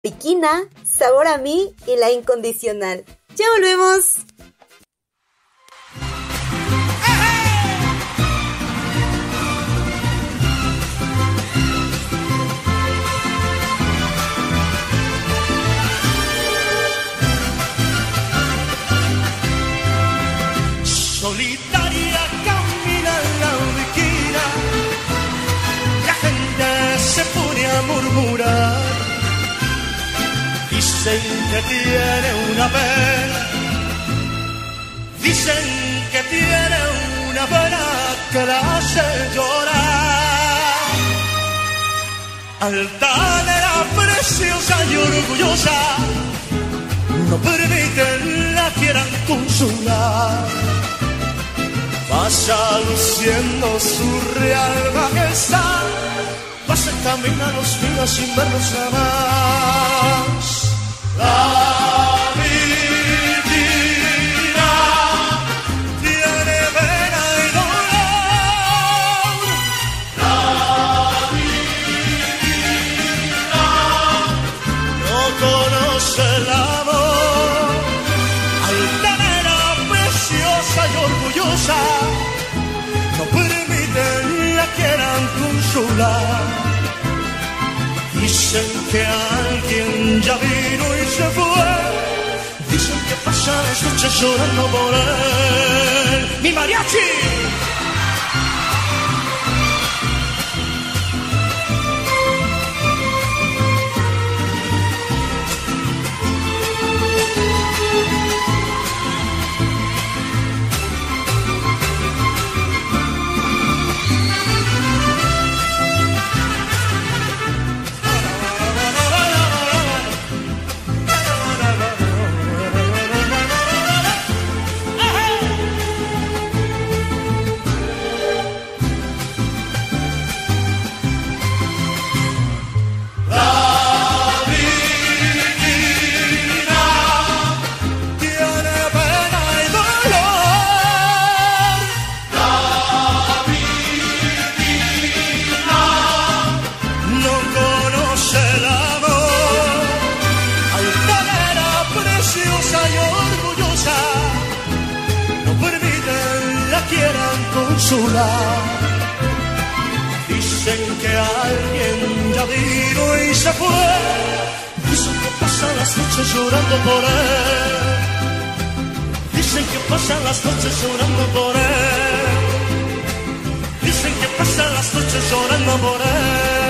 Piquina, Sabor a mí y La Incondicional. ¡Ya volvemos! Solitaria camina la piquina, la gente se pone a murmurar. Dicen que tiene una pena, dicen que tiene una pena que la hace llorar. Altanera, preciosa y orgullosa, no permiten la quieran consolar. Pasa luciendo su real majestad, pasa y camina los días sin verlos jamás. La Virgina tiene pena y dolor. La Virgina no conoce el amor. Altanera, preciosa y orgullosa, no permiten la quieran consolar. Dicen que alguien ya vino y se fue, dicen que pasa las noches llorando por él. ¡Mi mariachi! Dicen que alguien ya vino y se fue, dicen que pasan las noches llorando por él, dicen que pasan las noches llorando por él, dicen que pasan las noches llorando por él.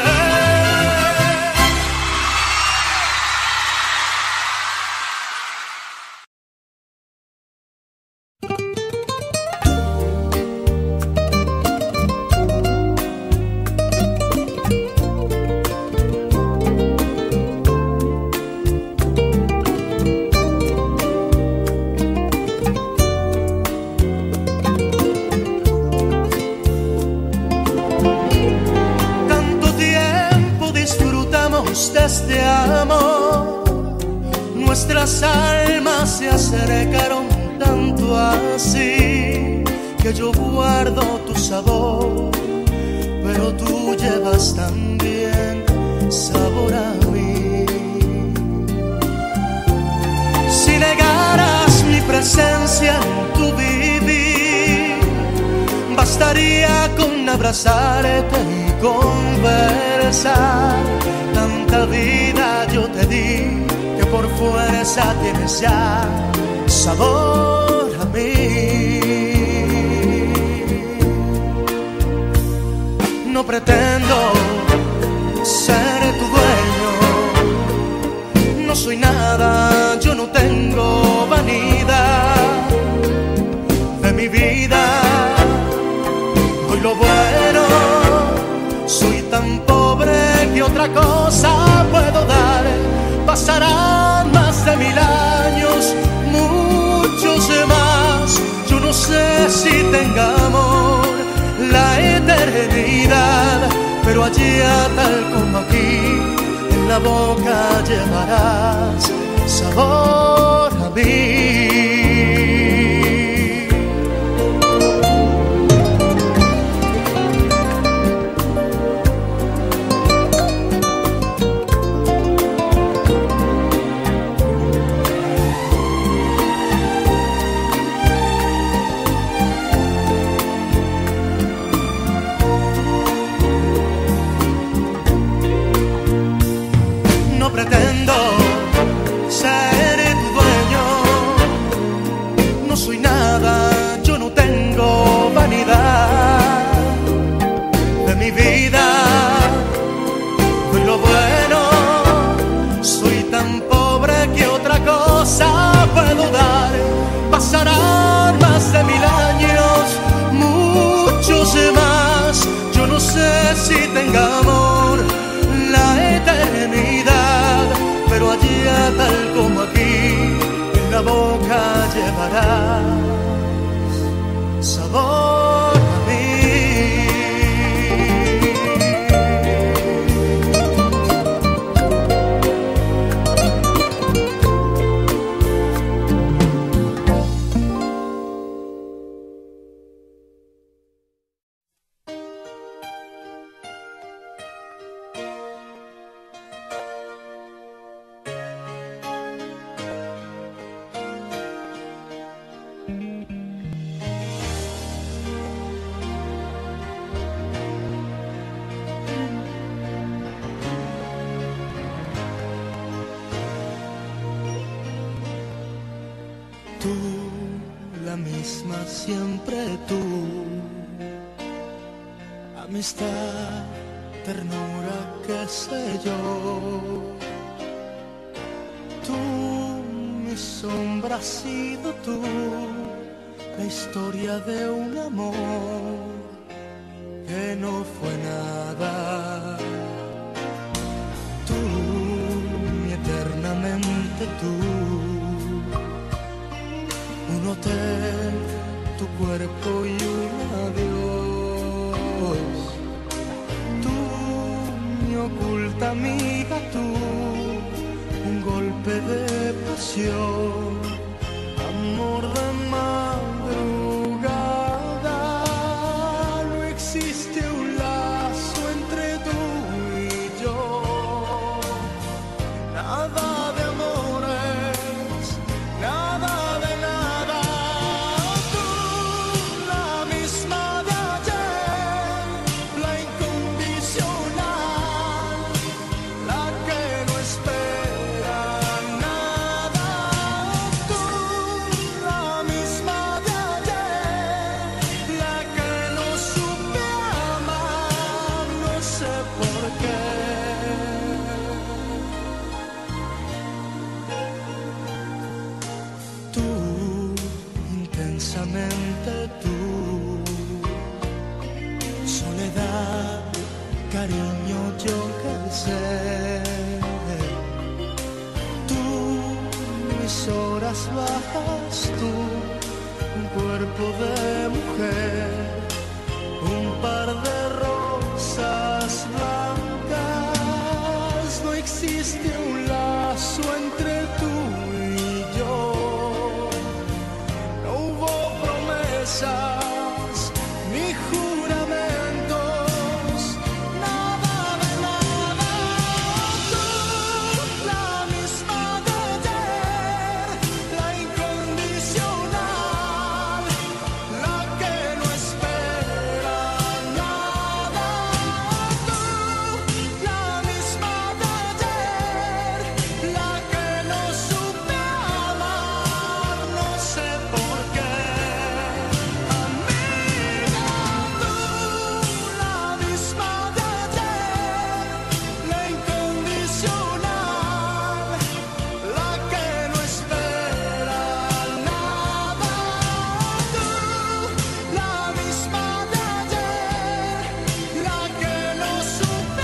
Este amor, nuestras almas se acercaron tanto así que yo guardo tu sabor, pero tú llevas también sabor a mí. Si negaras mi presencia en tu vivir, bastaría con abrazarte y conversar. Tanta vida yo te di que por fuerza tienes ya sabor a mí. No pretendo ser tu dueño, no soy nada, yo no tengo vanidad de mi vida. Doy lo bueno, soy tan pobre que otra cosa puedo dar. Pasarán más de 1000 años, muchos más. Yo no sé si tengamos la eternidad, pero allá tal como aquí, en la boca llevarás sabor a mí. Tú, la misma, siempre tú. Amistad, ternura, qué sé yo. Tú, mi sombra, has sido tú. La historia de un amor que no fue nada. Tú, mi eternamente tú. Un hotel, tu cuerpo y un adiós. Tú, mi oculta amiga, tú. Un golpe de pasión, amor de madrugada. No existe un lazo entre tú y yo. Nada de amores, nada de nada. Tú, la misma de ayer, la incondicional, la que no espera nada. Tú, la misma de ayer, la que no supe amar, no sé por qué. Tú, intensamente tú. Soledad, cariño, yo qué sé. Tú, mis horas bajas, tú. Un cuerpo de mujer, un par de rosas blancas. No existe un lazo entre tú y yo. No hubo promesas ni juramentos, nada de nada. Tú, la misma de ayer, la incondicional, la que no espera nada. Tú, la misma de ayer, la que no supe amar, no sé por qué. Amiga, tú, la misma de ayer, la incondicional, la que no espera nada. Tú, la misma de ayer, la que no supe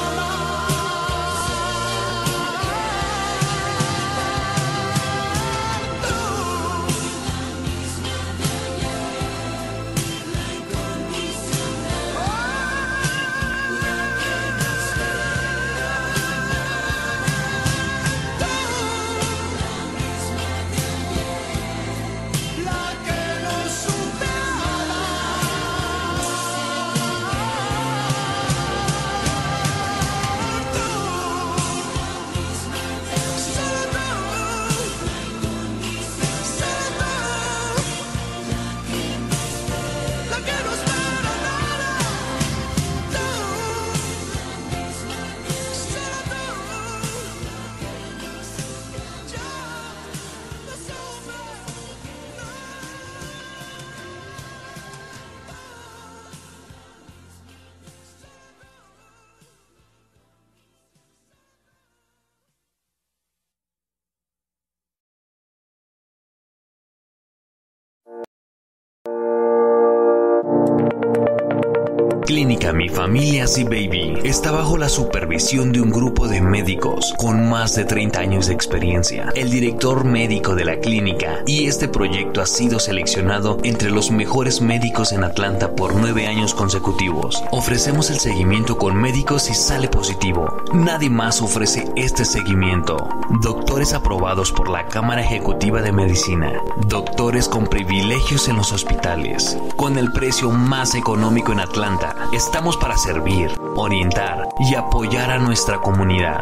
Clínica Mi Familia Sí Baby está bajo la supervisión de un grupo de médicos con más de 30 años de experiencia, el director médico de la clínica, y este proyecto ha sido seleccionado entre los mejores médicos en Atlanta por 9 años consecutivos. Ofrecemos el seguimiento con médicos si sale positivo. Nadie más ofrece este seguimiento. Doctores aprobados por la Cámara Ejecutiva de Medicina. Doctores con privilegios en los hospitales. Con el precio más económico en Atlanta. Estamos para servir, orientar y apoyar a nuestra comunidad.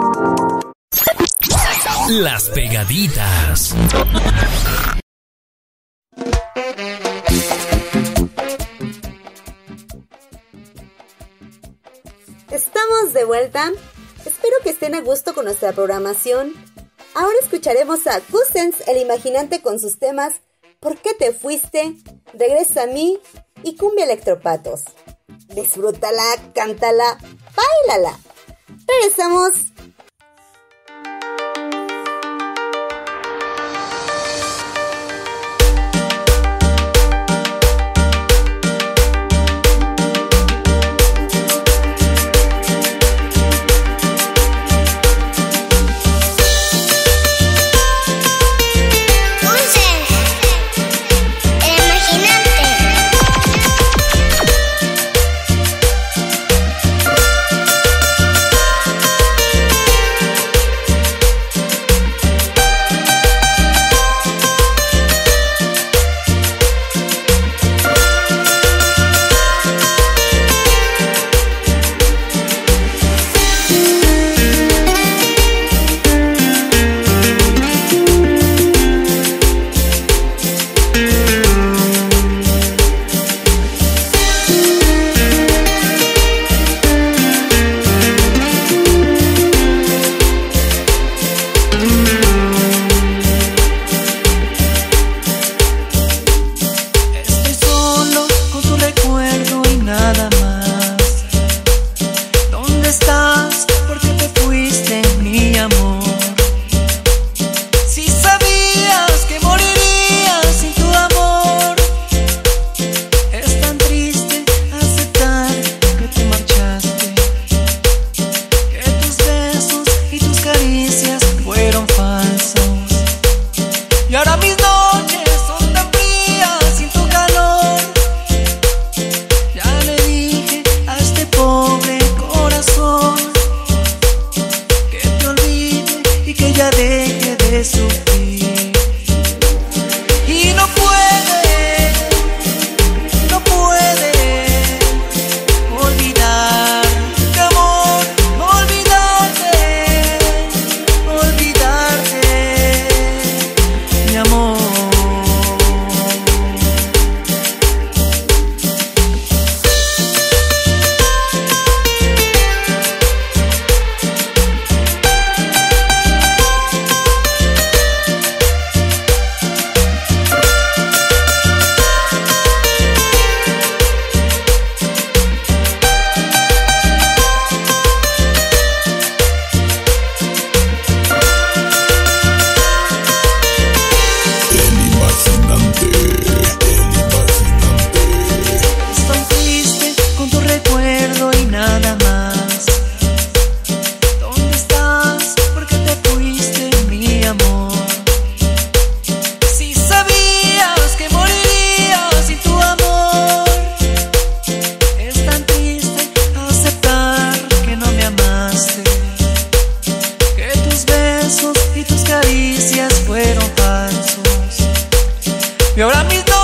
Las pegaditas. Estamos de vuelta. Espero que estén a gusto con nuestra programación. Ahora escucharemos a Cousins, el imaginante, con sus temas ¿Por qué te fuiste?, Regresa a mí y Cumbia Electropatos. Disfrútala, cántala, báilala. Regresamos. Y ahora mismo